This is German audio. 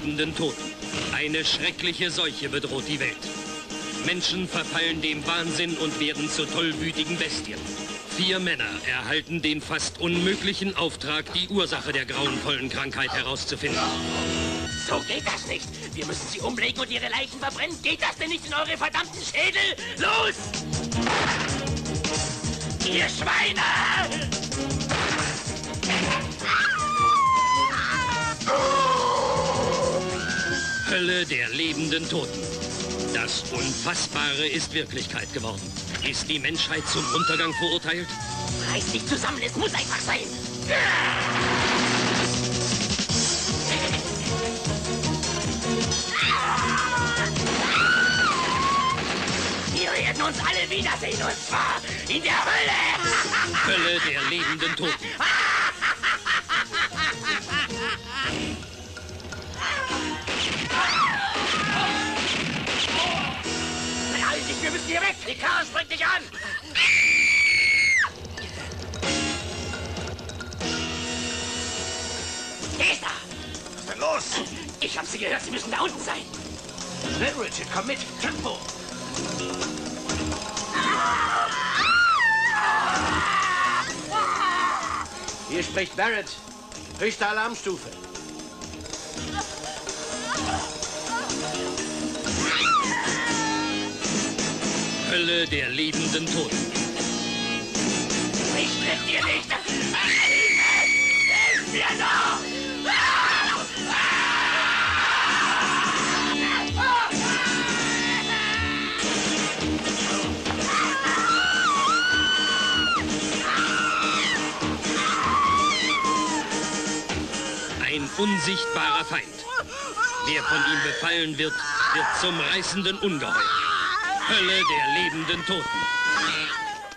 lebenden Toten. Eine schreckliche Seuche bedroht die Welt. Menschen verfallen dem Wahnsinn und werden zu tollwütigen Bestien. 4 Männer erhalten den fast unmöglichen Auftrag, die Ursache der grauenvollen Krankheit herauszufinden. So geht das nicht. Wir müssen sie umlegen und ihre Leichen verbrennen. Geht das denn nicht in eure verdammten Schädel? Los! Ihr Schweine! Hölle der lebenden Toten. Das Unfassbare ist Wirklichkeit geworden. Ist die Menschheit zum Untergang verurteilt? Reiß dich zusammen, es muss einfach sein. Wir werden uns alle wiedersehen, und zwar in der Hölle. Hölle der lebenden Toten. Wir müssen hier weg! Die Karre springt dich an! Der ist da! Was ist denn los? Ich hab sie gehört, sie müssen da unten sein. Schnell, Richard, komm mit! Tempo! Hier spricht Barrett. Höchste Alarmstufe. Hölle der lebenden Toten. Ich treffe dir nicht! Hilf mir doch! Ein unsichtbarer Feind. Wer von ihm befallen wird, wird zum reißenden Ungeheuer. Hölle der lebenden Toten.